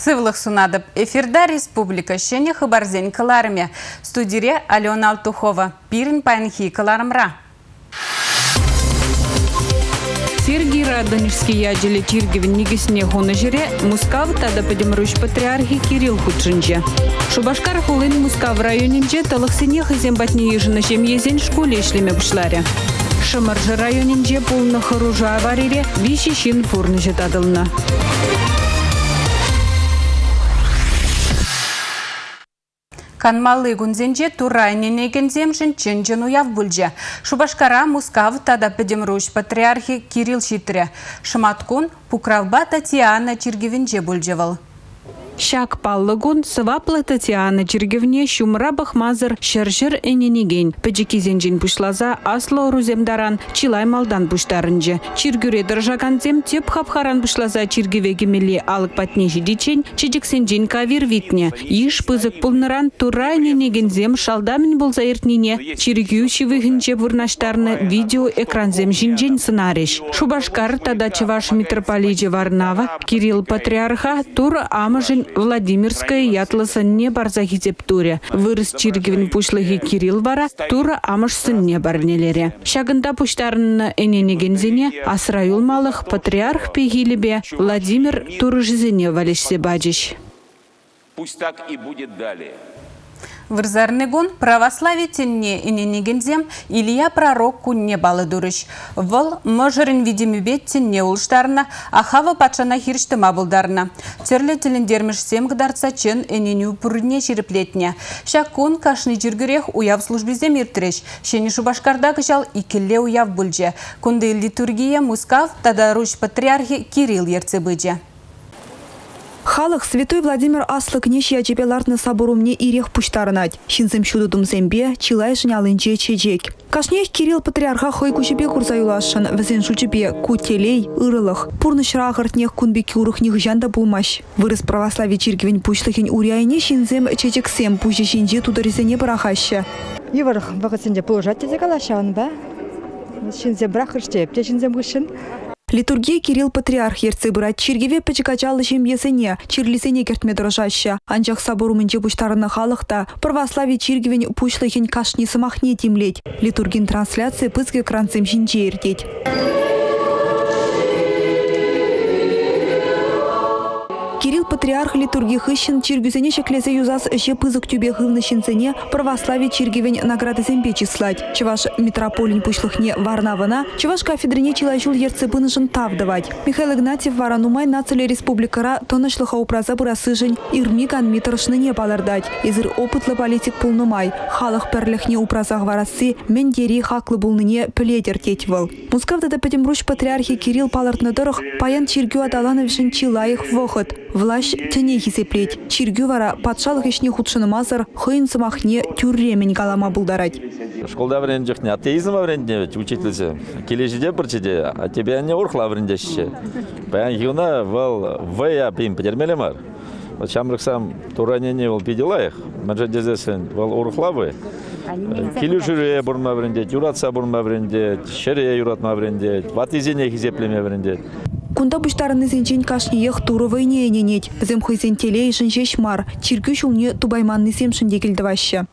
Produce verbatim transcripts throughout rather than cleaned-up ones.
Сывлых сунадып эфирда республика шене хабарзен каларыме. Студире Алена Алтухова. Пирин панхи каларымра. Сергий Радонежский ядели Чиргивен нигесне хонажере Мускав тада подемруш патриархи Кирилл Худжинже. Шубашкар хулын Мускав районинже талахсене хазембатне ежина шемьезен школе ишлеме бушларе. Шамаржы районинже полна хоружа аварире вишишин фурныже тадылна. Канмалы гунзенже турайне негензем жинчен уяв бульже. Шубашкара Мускав тада педемруш патриархи Кирилл Шитре. Шаматкун Пукралба Татьяна Чиргивенже бульжевал. Шак паллыгун сываплы Татьяна Чиргивне шумра бахмазыр шаржыр эненеген. Педжикизенжин пушлаза асло руземдаран чилай малдан пуштарынже. Чиргюре дыржаганзем теп хапхаран пушлаза Чиргивеге мели алык патнежи дичен чеджиксенжин кавир витне. Иш пызык пулныран турай эненегензем шалдамин болза иртнине Чиргюши выгынче бурнаштарны видео экранзем жинжен сценариш. Шубашкар тада Чуваш митрополите Варнава Кирилл Патриарха тур амажин Владимирская ятласа не барзахи тептуре. Вырыс Чиргивен пушлыхи Кирилл вара, тура амашсын не барнелере. Шагында пуштарын эненегензене асраюл малых патриарх пегилебе Владимир турыжизене валешсе баджиш. Пусть так и будет далее. Вырзарнегун православие тенне иненегензем Илья пророк кунне балы дурыш. Вол можырын видимебет тенне улштарна, ахава патшана хирштыма булдарна. Терле телендермешсем гдарца чен эненю пурне череплетне. Шакун кашны жүргірех уяв службизем иртреш. Шені Шубашкарда кышал икелле уяв бульже. Кунды литургия Мускав тадаруш патриархи Кирилл ерцебыдже. Халық святой Владимир аслы кнеш ячепеларны соборумне ирех пуштарынать. Шинзем шудудум зембе, чилай жнялынче чечек. Кашнех Кирилл Патриарха хой кучепе курзаюлашын, візен шучепе кутелей, ырылых. Пурны шрағыртнех кунбеки урыхних жанда булмаш. Вырыс православие Чиргивен пушлыхин уряйне шинзем чечексем пуще шинже тударизене барахаща. Еварх вағысынде положать тезе калашан ба? Шинзем брахырштеп, те шинзем гышын. Литургия Кирилл Патриарх ерцебырат Чиргиве пачекачалы шемьесене, чирлисене кертме дрожаща. Анчах соборумынче пуштарына халықта православие Чиргивен пушлыхин кашни самахне тимлеть. Литургин трансляция пызге кранцем шинче иртеть. Кирилл Патриарх литургии хыщен Чиргюзене шеклезе юзас ще пызык тюбе хывны шинцене православие Чиргивен награды зембе числать. Чеваш митрополин пушлыхне Варнавана, чеваш кафедрине чилайжул ерцебынышын тавдавать. Михаил Игнатьев варанумай нацеле республикара тонышлыха упраза бурасыжень ирмиган митрышныне балардать. Изыр опытлы политик пулнумай. Халық перлехне упразах варасы мендери хаклы булныне пледер тетьвал. Мускавдада петемруш патриархи Кирилл палартныдырых паян Чиргю адалановишын чилаих вохот. Влаш тяне хизеплеть. Чиргю вара патшалық ешне худшыны мазыр хыйн сымахне тюрремен галама булдарать. Школда врен жохне атеизм врен девять учительница. Кележиде бірчеде, а тебе не урхла врен дешше. Паян юна вал вая пим потермелемар. Вот шамрыксам туранене вал пиделаях. Маджа дезесен вал урхлавы. Кележире бурма врен дет, юратса бурма врен дет, шере юратма врен дет, ватизене хизеплеме врен дет. Кунда буштарыны зенчен кашниех туровый не ененет. Земхойзен телей жінже шмар. Чиргю шулне тубайманны семшінде келдівашы.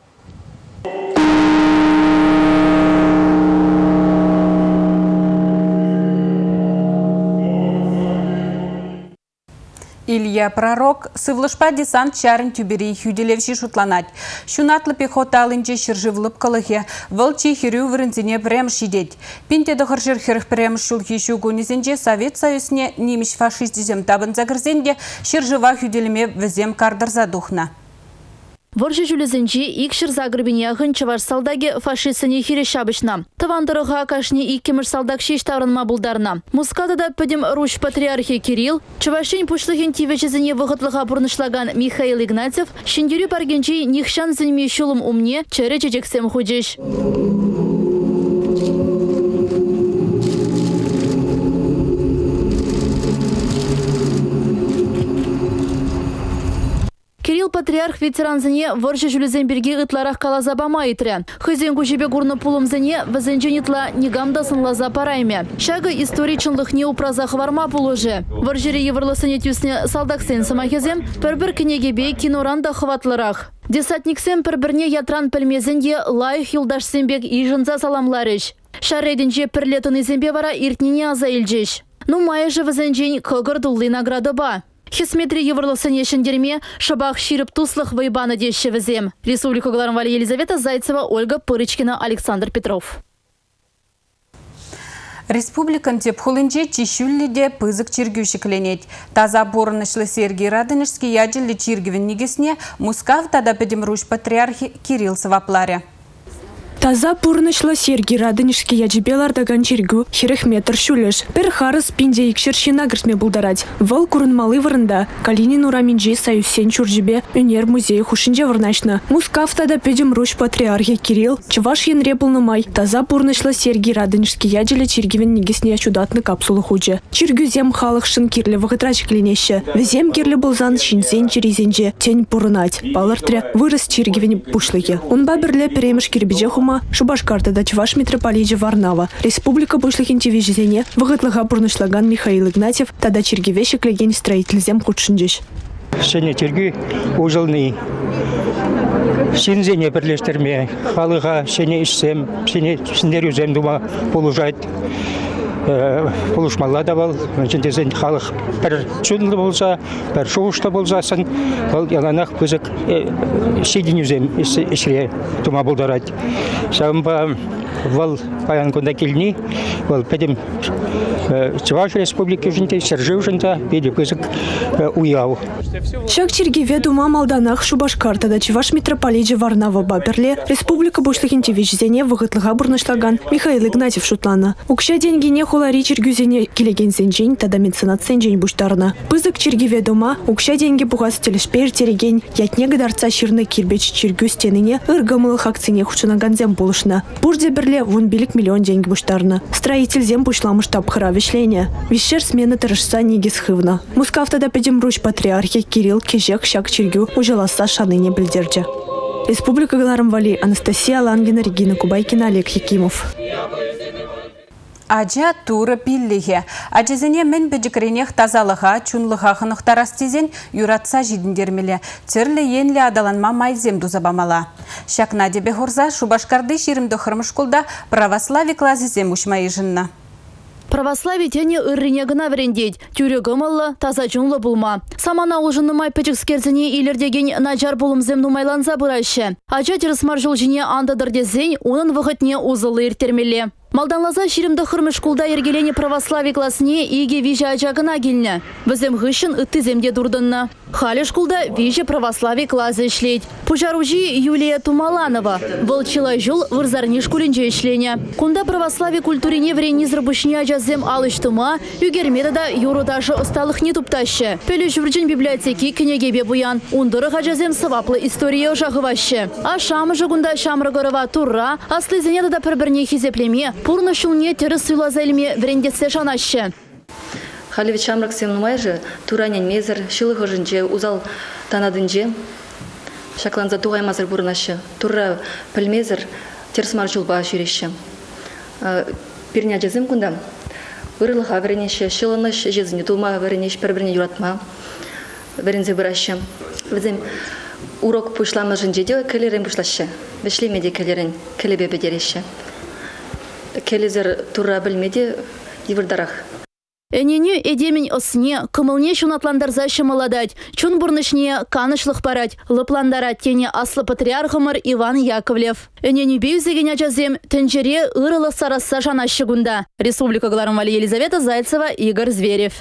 Илья пророк сывлышпа десант чарын тюбери хюделевши шутланать. Шунатлы пехота алынче шыржывлып кылыхе, вылчи хирю вырынзине прем шидеть. Пинте дохаршыр хирх прем шулхи шугунизенче Совет Союзне немеш фашистизем табын загырзенде шыржыва хюделеме візем кардырза духна. Воржи жүлізінчі икшір загырбіне ғын чываш салдаге фашистсыне хире шабышна. Тавандырыға кашни иккемір салдаг шеш таврынма бұлдарна. Мускадада пөдім руш патриархи Кирилл, чывашын пушлығын тивечізіне вғытлыға бұрнышлаган Михаил Игнатьев, шындюрі паргенчей нихшан зінме шулым умне чәрі чечексем худеш. Кирилл патриарх ветеранзыне варжы жүлізенберге ытларах калазабама итрі. Хызен күжебе гурны пулымзыне візенженетла негамдасын лаза парайме. Шагы истории чынлық не упразах варма пулыжы. Варжыре еврлысыне тюсне салдаксен самахезем, бір-бір кінегебе киноранда хватларах. Десатниксен бір-бірне ятран пілмезінде лайық юлдашсенбек ижынза саламларыш. Шарредінже пірлетін изенбе вара иртнене аза илжеш. Ну майыжы візенжен көгір дулы награды ба. Хисметри еврлысыне шындерме шабах ширып туслых вайбаны деші візем. Республика Гларамвали Елизавета Зайцева, Ольга Пырычкина, Александр Петров. Республикан теп хулынже чешюллиде пызык чиргюшікленет. Таза борынышлы Сергей Радонежский яджилі чиргівін негесіне Мускав тада педемруш патриархи Кирилл Савапларе. Таза пурнышлы Сергей Радонежский яджибелардаган чиргу херех метр шулеш. Пер харыс пинде икшершина грсме булдарать. Вал курынмалы вырында. Калинин ураминже союзсен чуржибе үнер музей хушинже вырнашна. Мускафтада педем руш патриархи Кирилл. Чываш енре май. Таза пурнышлы Сергей Радонежский яджилі чиргивен негесне чудатны капсулы худжи. Чиргюзем халық шын кирлі вғытрач кленеші. Візем кирлі болзан шинзен чиризенже тень пурынать. Балыртре вырыс чиргивен пушлыге. Он бабірлі перемеш кирбеже хума Шубашкартада Чуваш митрополиджи Варнава. Республика бушлыхин тивижезене вғытлыға пурнышлаган Михаил Игнатьев тада чиргивешек леген строительзем худшынжеш. Сене чирги ужылны. Синзене бірлестерме. Халыға сене ішсем, сене сіндерюзем дума полужайт. Полушмалла да бол. Жендезен халық бір чүнлі болса, бір шоғышта болсасын, ол яланақ көзік шеденюзем ішіре тума болдарад. Сағымба вал паян күнда келіне, ол пәдім Чуваш республики жынте, Сержив жынта, пәді көзік уяу. Шак чиргиве дума малданах Шубашкартада Чуваш митрополиджи Варнава баберле республика бушлыхин тивижзене вғытлыға бұрнышлаган Михаил Игнатьев шутлана. Укша деньгине хулари чиргюзене келеген сенжен тада меценат сенжен буштарына. Пызык чиргиве дума укша деньги буғас телешпер тереген ятне гадарца ширны кирбеч чиргю стеніне ыргамылых акцине хучынаганзем булышна. Бурде берле вон билик миллион деньги буштарына. Строительзем бушламыш тапхыра вишления. Вишер смены тырышса негіз хывна. Мускафтада педемруш патриархи Кирилл кежек шак чиргю ужаласа шаныне білдерді. Республика Гларамвали, Анастасия Лангина, Регина Кубайкина, Олег Якимов. Аджа тура пиллихе. Аджезене мен беджикренех тазалыға, чунлыға хынықтарастезен юратса жидіндермелі. Тірлі енлі адаланма майзем дузабамала. Шакна дебе хорза Шубашкарды ширимді хырмышкулда православи клазизем ушмайы жынна. Православие тени ыррине гына врендеть, тюрегі мылы, таза жунлы булма. Самана ұлжынны май пәчік скерзіне илердеген наджар булымзем нумайланза бұрайшы. Ача терісмар жол жіне андадырдезен, оның вғытне узылы иртермелі. Малданлаза ширимді хырмыш кулда ергелене православие классне иге вижа ажагына келні. Візем ғышын үттіземде дұрдынна. Халиш кулда вижа православие классы ішлейд. Пужаружи Юлия Тумаланова. Волчила жыл вырзарниш кулінже ішлене. Кунда православие культурине вренні зрабышне ажазем алыштыма, югермеді да юрудашы осталық не тупташы. Пөлі жүрджін библиотеки кінегебе буян. Ундыры ажазем сываплы история жағывашы. А шамы жығында шамрығырыва турра, аслызене да бір-бірне хизеплеме, пурны шулне теріс суйлазайлме врендетсе шанашы. Халивич шамрак семнумайжы, туранен мезір, шылығы жынже, узал танадынже, шакланза туғаймазыр бұрынашы, турра пілмезір, терсмар жылба жүреші. Біріне жазым күнда, ұрылыға віренеші, шылыныш жезіне тума, віренеш бір-біріне юратма, вірензе бұрашы. Візім урок пұшламы жынжеде кәлерін пұшлашы, вішлемеде кәлерін кәлебе бедереші. Келезер турра білмеде евірдарақ. Энене эдемень осне, кымылне шунатландарзашы маладать, чун бурнышне канышлых парать, лыпландарать тене аслы патриархымыр Иван Яковлев. Энене бейзеген ажазем, тенджере ырылы сарасса жанашы гунда. Республика Гларамвали Елизавета Зайцева, Игорь Зверев.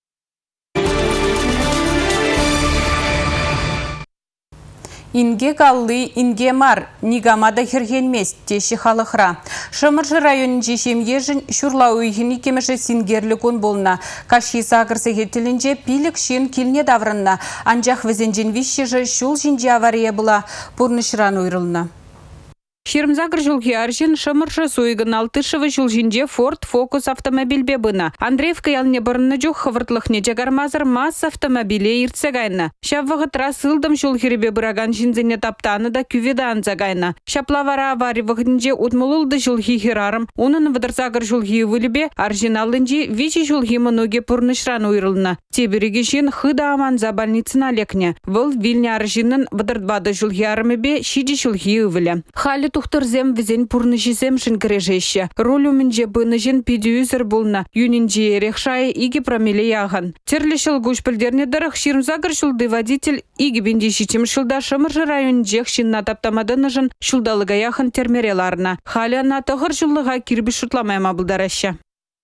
Инге каллы, инге мар, нигамада хергенмес, теші халықра. Шымыржы районын жешем ежін шүрла уйхіні кеміші сингерлі кон болна. Каши сағырсы хеттілінже пилік шен келіне даврынна. Анжақ візенжен вишшежі шул жинже авария бұла, пұрнышыран ойрылна. Ширмзагр жылги аржин шымыршы суйгын алтышывы жылжинде Ford Focus автомобильбе бына. Андреевка ялне барынны жоқ хывыртлықне жагармазыр масс автомобиле иртсегайна. Шаввығы трасылдым жылгиребе бұраган жинзене таптаны да күведан загайна. Шаплавара авари вғынже утмулылды жылги хирарым. Унын вадырзагр жылги вылебе аржиналынжи вичи жылги мұнуге пұрнышран уйрылна. Тебереге жин хыда аман за больницына лекне. Выл вильне аржинын вадырдбады жылги арымебе шиди жылги ывылі. Халі тухтырзем візен пұрнышизем жинкережеші. Ролю мінже быныжен пидюзер болна. Юнинже рехшай иги промеле яған. Терлешіл гушпілдерне дырық ширмзагр жылды водитель иги бенде шичем шылда шымыржы район жех шинна таптамадыны жын шылдалыға яхын термереларына. Халі ана тұғыр жылыға кирбі шутламайма бұлдарашы.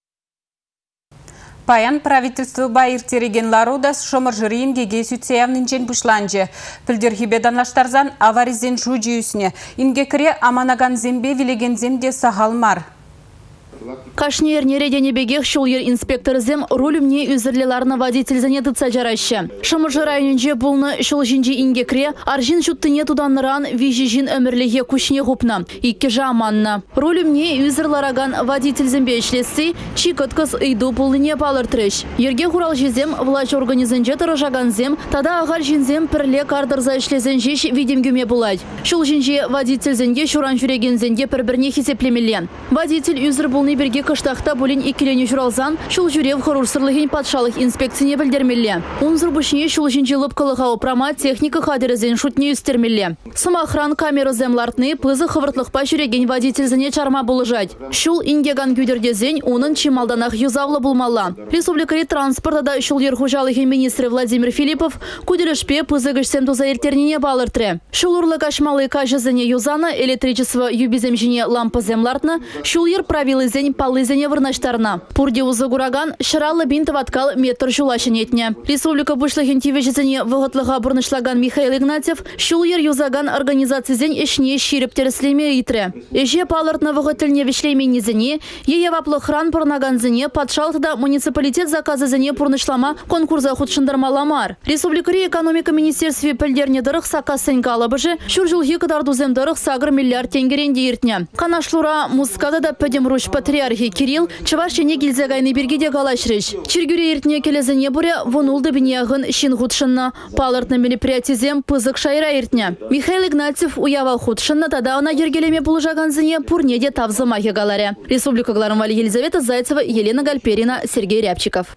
Паян правительство байыр тереген ларудас шомыржырын геге сүтсеявнынчен пушланжы. Пілдерхибе данлаштарзан аваризен жуджи үсіне. Инге кіре аманаган зембе вилеген земде сағалмар. Кашнер нередене бегех шулер инспектор зем рулюмне үзірлеларны водитель занятыца жарашы. Шымыжы районенже бұлны шул жинжи ингекре, аржин шуттыне туданыран вижи жин өмірлеге күшіне ғупна, икке жаманна. Рулюмне үзірлараган водитель зембе ішлесі, чикыткыз ыйду бұлыне балыртырыш. Ерге хурал жезем влач организенже тұрыжаган зем, тада ағар жинзем пірле кардырза ішлезен жеш видемгюме бұлай. Шул жинжи водитель зенге шуран жүреген зенге пір-бірне хесеплемелен. Водитель үзір бұлны берге кыштақта болин икелене журалзан, шул жүрев хорурсырлығын патшалық инспекцияне білдермелі. Унзыр бұшыне шул жинжеліп кылыға опрама техника қадырызен шутне үстермелі. Сымахран камера землартны пызы хывыртлықпа жүреген водитель зіне чарма болыжад. Шул ингеган гюдердезен оның чималданақ юзавлы болмалла. Республикари транспортада шул ерхужалығы министрі Владимир Филиппов куделешпе пызы гішсем туза ертернене балыртыры. Шул урлы кашмалы кажызыне юзана электричество юбизем жіне лампа землартны шул ер правилы зен палызене вырнаштарна. Пурде узы гураган шыралы бинты ваткал метр жулашын етне. Республика бұшлығын тевежізіне вғытлыға бұрнышлаган Михаил Игнатьев шул ер юзаган организацизен ішне ширіп терслеме итрі. Эже палыртны вғытылне вишлейменезіне, ее ваплы хран пұрнаганзіне патшалықта муниципалитет заказызіне пұрнышлама конкурса худшындырмаламар. Республикари экономика министерстве пілдерне дырық сақасын калабыжы шур жылғы кыдардузем дырық сағыр миллиард тенгеренде ертне. Канашлура мускада да пөдем руш патриархи Кирилл чавашчене гильзагайны бергеде галашрыш. Чиргюре ертне келезене буре вунулды бинягын шин худшынна. Палыртны мероприятизем пызык шайра ертне. Михаил Игнатьев уява худшынна тада она ергелеме пулжаганзыне пурнеде тавзымахе галаре. Республика Гларамвали Елизавета Зайцева, Елена Гальперина, Сергей Рябчиков.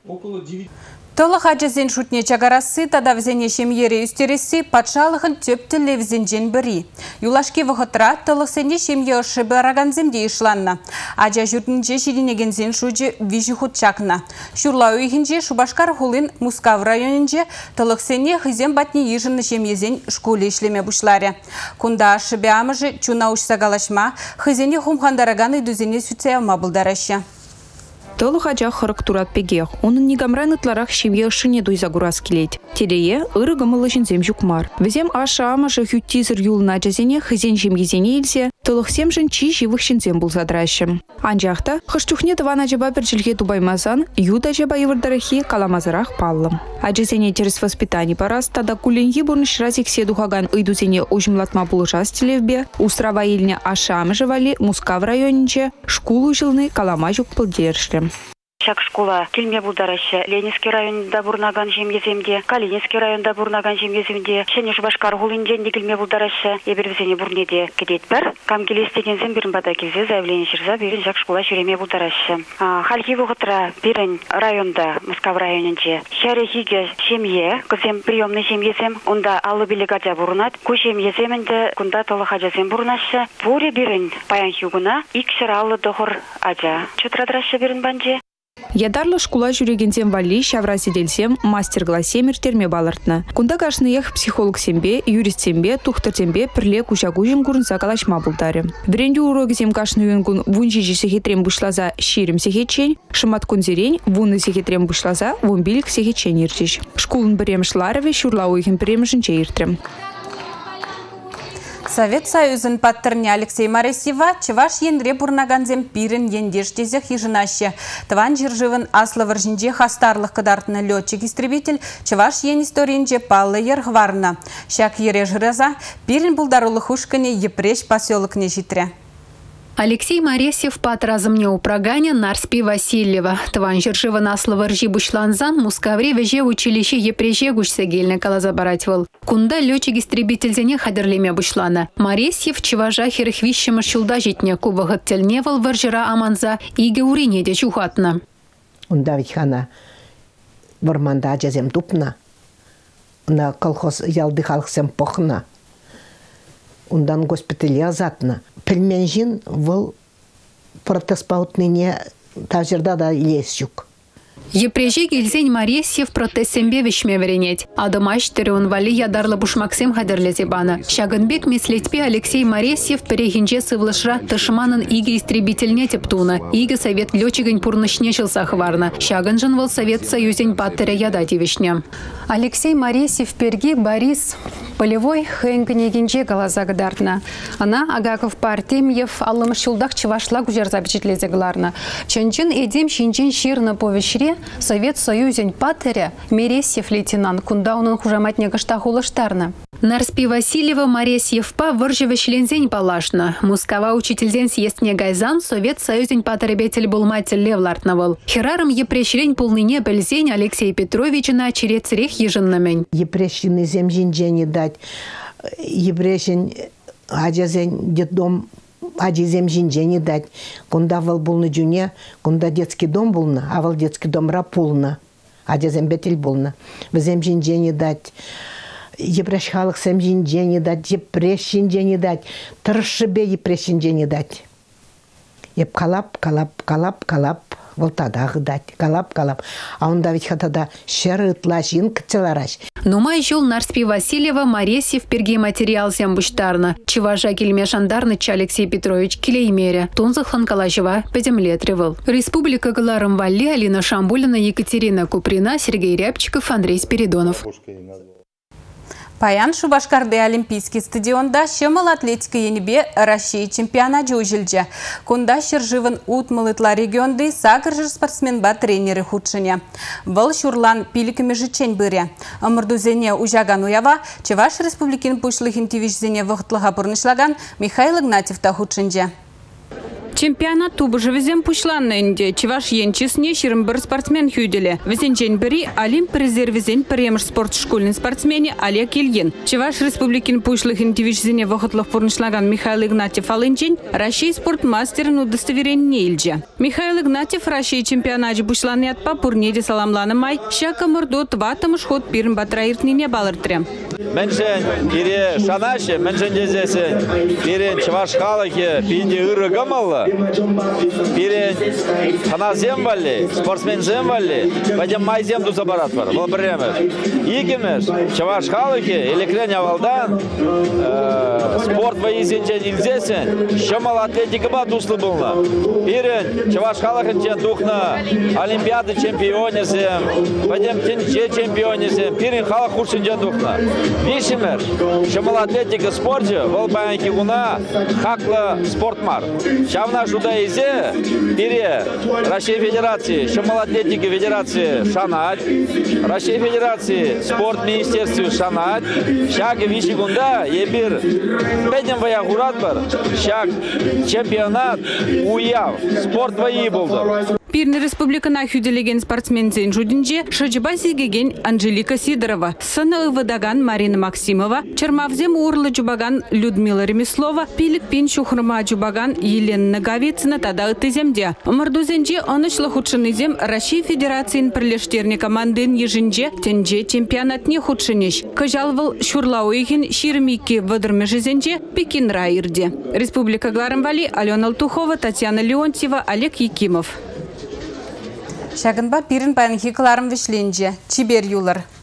Толы хаджазен шутне чагарасы тада взене шемьере үстересі патшалығын төптілі взенжен бірі. Юлашки вғытра толық сене шемье ұшыбы араганземде ишланна. Аджа жүртінже шедінегензен шуджи вижі худчакна. Шурлау үйгінже Шубашкар хулын Мускав районынже толық сене хызем батне ежінні шемьезен школе ишлеме бұшларе. Кунда ашыбе амыжы чуна ұшсагалашма хызене хумхандараганы дүзене сүтсеяма бұлдарашы. Толы хаджа хырык турат пегех. Onun нигамран ытларах шемье шыне дуйза гурас келет. Телее ыры гымылы жинзем жукмар. Везем аша амашы хюттизыр юлна жазене хызен жемгезене илсе, толық сем жын чи живых шинзем бұл задращым. Анжақта хыштухне тывана жаба бір жилге тубаймазан, юда жаба евардарахи каламазарах паллым. Аджезене терес воспитание парас, тада куленги бурныш разик седухаган ыйдузене ожимлатма булыжас телевбе, устрава илне аша амыжывали Муска в районинче, шкулу жилны калама жук пылдершлем. Шак школа Килме Булдараща, Ленинский районда Бурнаган жемгеземде, Калининский районда Бурнаган жемгеземде, Шене Шубашкар хулинженде Килме Булдараща, Ебервзене Бурнеде кедет бір, кам келестеген зем бірін бада келзе, заявление шырза берін Шак школа Шереме Булдараща. Хальги вғытра берін районда, Москва районынде, Шарехиге шемье, кызем приемный шемьезем, онда аллы билегадя бурнат, ку шемьеземінде кунда толы хаджазем бурнаща, буре берін паян хюгуна, икшір аллы доғыр аджа. Чутрадраща берін банже. Ядарлы школа жүрегензем вали шавра сиделсем мастер-классем иртерме балыртны. Кунда кашныех психолог сембе, юрист сембе, тухтыр сембе пірле кушагужым курынса калашма булдары. Біренде урогезем кашныен кун вунжи сехетрем бушлаза ширим сехетчен, шымат кунзерень вуны сехетрем бушлаза вумбилик сехетчен ирчиш. Шкулын бірем шларове шурлауихен біремшін чейіртрем. Совет Союзын паттырне Алексей Маресьева чеваш енре бурнаганзем пирен ендештезе хижинаще. Тван жиржывын аслы жинже хастарлық кыдартны летчик-истребитель чеваш ен историнже паллы ергварна. Шак ере жырыза пирен булдарулы хушкане епреш поселокне житре. Алексей Маресьев пат разымне упраганя Нарспи Васильева. Тван жиржывы наслы ржи бушланзан мускавре веже училище епреже гушсегельне калазабаратьвал. Кунда летчик-истребительзене хадерлеме бушлана. Маресьев чеважа херхвищема шулда житне кубагат тельневал варжира аманза иге уринеде чухатна. Унда ведь хана варманда джазем тупна. На колхоз ялдыхалхсем похна. Ундан госпитале азатна. Пельменжин вол протеспаутныне тажерда да лесчук. Епреже гильзень Маресьев протестембе вишме веренеть. Адамаш терен вали ядарлы бушмаксем хадерлезе бана. Шагынбек меслетпе Алексей Маресьев перехинже сывлышра тышманын иге истребительне тептуна. Иге совет летчигань пурнышнешил сахварна. Шагынжын вол совет союзень паттере ядати вишне. Алексей Маресьев перги Борис полевой хэнгнегинже галазагдартна. Она Агаков партемьев алым шулдах чевашла гужер запечатлезе гларна. Чанчин эдем шинчин ширна повещре Совет Союзень паттере Мересьев лейтенант кундаунын хужаматне гаштахулыштарна. Нарспи Васильева Маресьев па выржеве члензень палашна. Мускава учительден съестне гайзан Совет Союзень паттеребетель булматель левлартнавал. Хераром епрешлень полныне бельзень Алексей Петрович на черецерех ежиннамень. Епрещины земжинжени дать. Епрешень аджазень детдом Аджизем жинжени дать. Кунда вал булны джуне, кунда детский дом булна, а вал детский дом рапулна. Аджизем бетель булна. Везем жинжени дать. Епрешхалых сем жинжени дать, епреш жинжени дать. Тыршыбе епреш жинжени дать. Еп калап, калап, калап, калап. Волтадах дать, калап, калап. А он давить хатада шерыт лашин кцелараш. Нумай жол Нарспи Васильева Маресьев перги материал зембуштарна. Чеважа кельме шандарныч Алексей Петрович килеймере. Тунзахан калажева педемлетревал. Республика Галаром Валли, Алина Шамбулина, Екатерина Куприна, Сергей Рябчиков, Андрей Спиридонов. Паян Шубашкарды Олимпийский стадионда шымыл атлетика енебе Россия чемпионаты ужилже. Кунда шыржывын утмылытла регионды сагыржыр спортсменба тренеры худшыне. Выл шурлан пилікіме жычен bëре. Амырдузене ужаган уява, Чеваш республикин пушлыхин тивишзене вғытлыға бұрнышлаган Михаил Игнатьевта худшынже. Чемпионат тубыжы візем пушланнынде. Чеваш енчісне шерім бір спортсмен хюделе. Візенчен бірі Олимп резервізен премж спорт школьный спортсмені Олег Ильин. Чеваш республикин пушлыхин тивишзене вғытлық бұрнышлаган Михаил Игнатьев алынчен Россия спорт мастерін удостоверенне илже. Михаил Игнатьев Россия чемпионаты пушланы атпа пурнеде саламланы май. Шака мұрду тватымыш ход пирін батраиртнине балыртре. Меншен ире шанаше, меншен дезесе, пирен Чеваш халыхе, пинде ыры гамалла. Пирен хана земвали, спортсмен земвали, пойдем май земду забарат бар. Бұл біремеш. Икемеш, Чеваш халыхе, или крен авалдан, спорт воизенчен илзесен, шамал атлетика ба дуслы булна. Пирен Чеваш халыхен чен духна, олимпиады чемпионесем, пойдем тенче чемпионесем, пирен халых худшин чен духна. Вишемер, шамал атлетика спорте, бұл баянки гуна, хакла спортмар. Шавна жуда изе, пире Россия Федерации, шамал атлетика Федерации шанать, Россия Федерации спорт министерстве шанать, шаг виши гунда, ебир, педем вая гурат бар, шаг чемпионат уяв, спорт вои булды. Пирни республикана хюделеген спортсмензен жудинже шаджиба сигеген Анжелика Сидорова, сына выдаган Марина Максимова, Чермавзем урлы джубаган Людмила Ремеслова, пилик пин шухрма джубаган Елена Наговицына тада ытыземде. Мардузенже анышлы худшынызем Россия Федерациян пірлештерне командын ежинже тенже чемпионатне худшынеш. Кажалвал шурлауихин ширмики выдырмежезенже Пекин райырде. Республика Гларамвали, Алена Алтухова, Татьяна Леонтьева, Олег Якимов. Шагынба пирин паянхи кыларым вишленже. Чибер юлар.